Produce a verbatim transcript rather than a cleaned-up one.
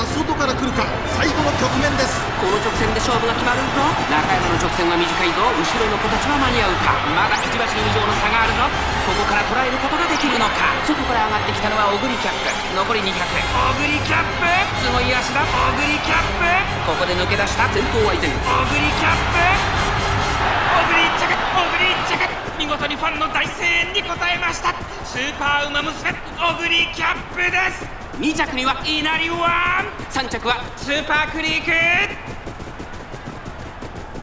は外から来るか。最後の局面です。 この直線で勝負が決まるぞ。中山の直線は短いぞ。後ろの子たちは間に合うか。まだくちばし以上の差があるぞ。ここから捉えることができるのか。外から上がってきたのは小栗キャップ。残りにひゃく。小栗キャップ、すごい足だ。小栗キャップ、ここで抜け出した。先頭は依然小栗キャップ。小栗一着、小栗一着、見事にファンの大声援に応えました。スーパーウマ娘小栗キャップです。に着には稲荷ワン、さん着はスーパークリーク。